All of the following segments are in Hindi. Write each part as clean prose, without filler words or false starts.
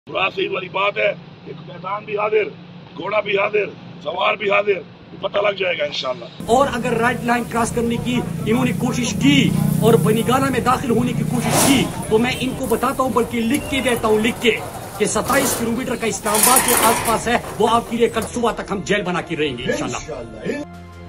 मुराद सईद वाली बात है कि मैदान भी हाजिर, घोड़ा भी हाजिर, सवार भी हाजिर, पता लग जाएगा इंशाल्लाह। और अगर रेड लाइन क्रॉस करने की इन्होंने कोशिश की और बनीगाला में दाखिल होने की कोशिश की तो मैं इनको बताता हूँ, बल्कि लिख के देता हूँ, लिख के कि 27 किलोमीटर का इस्लामाबाद जो आसपास है वो आपके लिए कल सुबह तक हम जेल बना के रहेंगे इंशाल्लाह।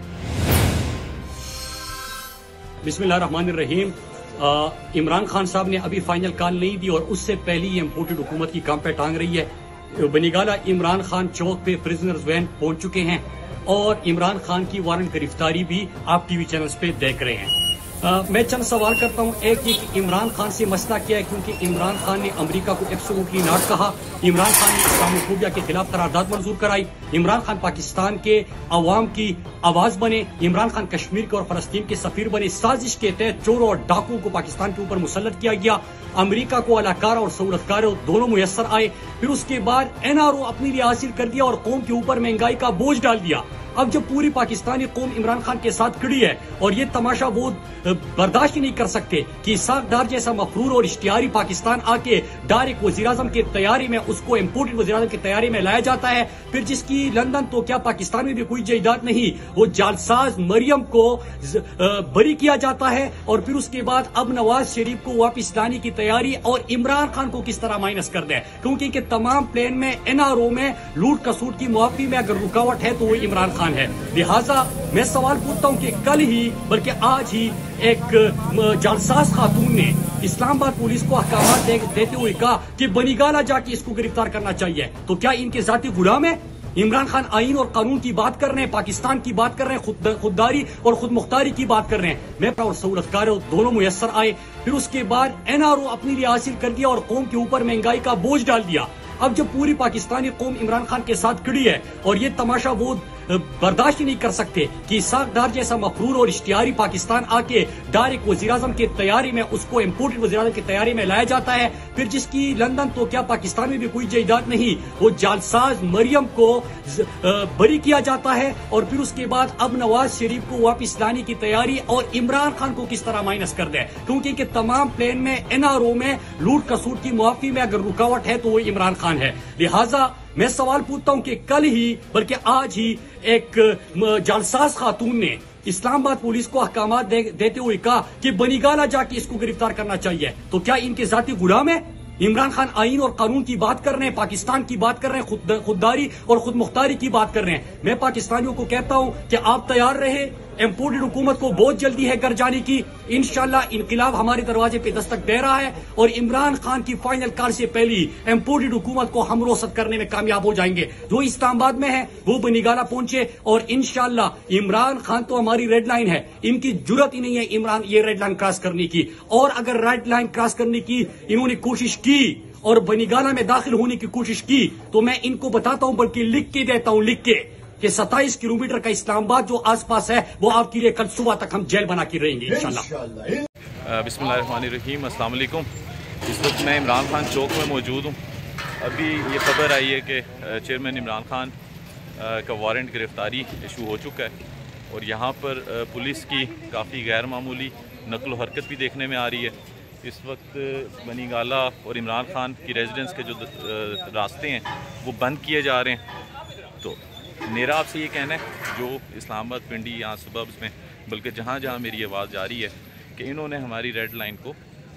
बिस्मिल्लाहिर्रहमानिर्रहीम। इमरान खान साहब ने अभी फाइनल कॉल नहीं दी और उससे पहले ही इम्पोर्टेड हुकूमत की काम पे टांग रही है। बनीगाला इमरान खान चौक पे प्रिजनर्स वैन पहुंच चुके हैं और इमरान खान की वारंट गिरफ्तारी भी आप टीवी चैनल्स पे देख रहे हैं। मैं चंद सवाल करता हूं। एक ये कि इमरान खान से मसला क्या है, क्योंकि इमरान खान ने अमेरिका को एब्सोल्युटली नॉट कहा। इमरान खान ने इस्लामोफोबिया के खिलाफ करारदाद मंजूर कराई। इमरान खान पाकिस्तान के अवाम की आवाज बने। इमरान खान कश्मीर के और फलस्तीन के सफीर बने। साजिश के तहत चोरों और डाकुओं को पाकिस्तान के ऊपर मुसल्लत किया गया। अमेरिका को अलाकार और सहूलतकार दोनों मुयस्सर आए। फिर उसके बाद NRO अपने लिए हासिल कर दिया और कौम के ऊपर महंगाई का बोझ डाल दिया। अब जब पूरी पाकिस्तानी कौम इमरान खान के साथ खड़ी है और ये तमाशा वो बर्दाश्त ही नहीं कर सकते कि इसाक डार जैसा मफरूर और इश्तिहारी पाकिस्तान आके डायरेक्ट वज़ीर-ए-आज़म की तैयारी में उसको इम्पोर्टेड वज़ीर-ए-आज़म की तैयारी में लाया जाता है। फिर जिसकी लंदन तो क्या पाकिस्तान में भी कोई जायदाद नहीं, वो जालसाज मरियम को बरी किया जाता है। और फिर उसके बाद अब नवाज शरीफ को वापिस लाने की तैयारी और इमरान खान को किस तरह माइनस कर दे, क्योंकि इनके तमाम प्लान में NRO में लूट कसूट की मुआफी में अगर रुकावट है तो वो इमरान खान है। लिहाजा मैं सवाल पूछता हूं कि कल ही बल्कि आज ही एक जालसाज खातून ने इस्लामाबाद पुलिस को अहकाम देते हुए कहा कि बनीगाला जाके इसको गिरफ्तार करना चाहिए। तो क्या इनके जाती गुलाम है? इमरान खान आईन और कानून की बात कर रहे हैं, पाकिस्तान की बात कर रहे हैं, खुददारी और खुद मुख्तारी की बात कर रहे हैं। मैं और सहूलतकार दोनों मुयस्सर आए। फिर उसके बाद NRO अपने लिए हासिल कर दिया और कौम के ऊपर महंगाई का बोझ डाल दिया। अब जब पूरी पाकिस्तानी कौम इमरान खान के साथ खड़ी है और ये तमाशा वो बर्दाश्त ही नहीं कर सकते कि इसाक डार जैसा मफरूर और इश्तिहारी पाकिस्तान आके डायरेक्ट वज़ीर-ए-आज़म की तैयारी में उसको इम्पोर्टेड वज़ीर-ए-आज़म की तैयारी में लाया जाता है। फिर जिसकी लंदन तो क्या पाकिस्तान में भी कोई जायदाद नहीं, वो जालसाज मरियम को बरी किया जाता है। और फिर उसके बाद अब नवाज शरीफ को वापिस लाने की तैयारी और इमरान खान को किस तरह माइनस कर दे, क्योंकि इनके तमाम प्लान में NRO में लूट कसूट की मुआफी में अगर रुकावट है तो वो इमरान खान है। लिहाजा मैं सवाल पूछता हूं कि कल ही बल्कि आज ही एक जालसाज खातून ने इस्लामाबाद पुलिस को अहकाम देते हुए कहा कि बनीगाला जाके इसको गिरफ्तार करना चाहिए। तो क्या इनके जाती गुलाम है? इमरान खान आईन और कानून की बात कर रहे हैं, पाकिस्तान की बात कर रहे हैं, खुददारी और खुद मुख्तारी की बात कर रहे हैं। मैं पाकिस्तानियों को कहता हूं कि आप तैयार रहे। इम्पोर्टेड हुकूमत को बहुत जल्दी है घर जाने की। इंशाल्लाह इनकलाब हमारे दरवाजे पे दस्तक दे रहा है और इमरान खान की फाइनल कॉल से पहले इम्पोर्टेड हुकूमत को हम रोसद करने में कामयाब हो जाएंगे। जो इस्लामाबाद में है वो बनीगाला पहुंचे और इंशाल्लाह इमरान खान तो हमारी रेड लाइन है, इनकी जुर्रत ही नहीं है इमरान ये रेड लाइन क्रॉस करने की। और अगर रेड लाइन क्रॉस करने की इन्होंने कोशिश की और बनीगाला में दाखिल होने की कोशिश की तो मैं इनको बताता हूं, बल्कि लिख के देता हूं, लिख के कि 27 किलोमीटर का इस्लामाबाद जो आसपास है वो आपके लिए कल सुबह तक हम जेल बना के रहेंगे इंशाल्लाह। बिस्मिल्लाहिर्रहमानिर्रहीम। अस्सलाम वालेकुम। इस वक्त मैं इमरान खान चौक में मौजूद हूँ। अभी ये खबर आई है कि चेयरमैन इमरान खान का वारंट गिरफ्तारी इशू हो चुका है और यहाँ पर पुलिस की काफ़ी गैर मामूली नकल हरकत भी देखने में आ रही है। इस वक्त बनीगाला और इमरान खान की रेजिडेंस के जो रास्ते हैं वो बंद किए जा रहे हैं। तो मेरा आपसे ये कहना है, जो इस्लामाबाद, पिंडी, यहाँ सबब्स में, बल्कि जहाँ जहाँ मेरी आवाज़ जा रही है कि इन्होंने हमारी रेड लाइन को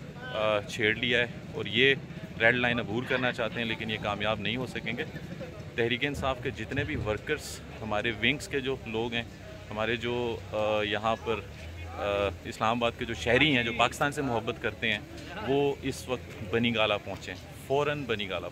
छेड़ लिया है और ये रेड लाइन अबूर करना चाहते हैं, लेकिन ये कामयाब नहीं हो सकेंगे। तहरीक इंसाफ के जितने भी वर्कर्स, हमारे विंग्स के जो लोग हैं, हमारे जो यहाँ पर इस्लामाबाद के जो शहरी हैं, जो पाकिस्तान से मोहब्बत करते हैं, वो इस वक्त बनीगाला पहुँचें, फ़ौरन बनीगाला।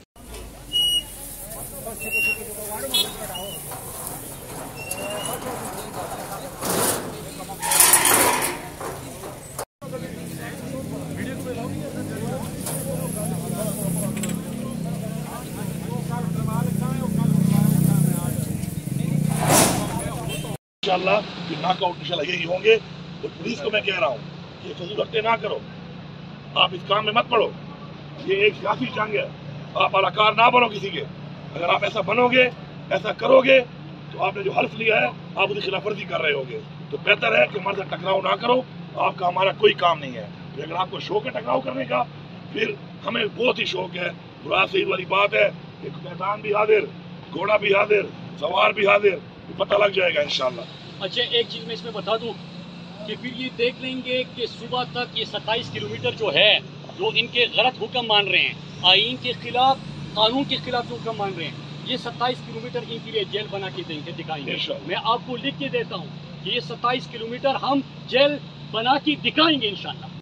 इंशाल्लाह कि नॉकआउट इंशाल्लाह यही होंगे। और पुलिस को मैं कह रहा हूँ कि फजूल हरकतें ना करो, आप इस काम में मत पड़ो। ये एक सियासी जंग है, आप अलाकार ना बनो किसी के। अगर आप ऐसा बनोगे, ऐसा करोगे तो आपने जो हल्फ लिया है आप उसकी खिलाफ वर्जी कर रहे होगे। तो बेहतर है कि हमारे साथ टकराव ना करो, आपका हमारा कोई काम नहीं है। अगर आपको शौक है टकराव करने का, फिर हमें बहुत ही शौक है मुराद सईद वाली बात है, एक मैदान भी हाजिर, घोड़ा भी हाजिर, सवार भी हाजिर, पता लग जाएगा इंशाल्लाह। अच्छा, एक चीज मैं इसमें बता दूं कि फिर ये देख लेंगे कि सुबह तक ये 27 किलोमीटर जो है, जो इनके गलत हुक्म मान रहे हैं, आईन के खिलाफ, कानून के खिलाफ जो हुक्म मान रहे हैं, ये 27 किलोमीटर इनके लिए जेल बना के देंगे, दिखाएंगे। मैं आपको लिख के देता हूँ कि ये 27 किलोमीटर हम जेल बना के दिखाएंगे इंशाल्लाह।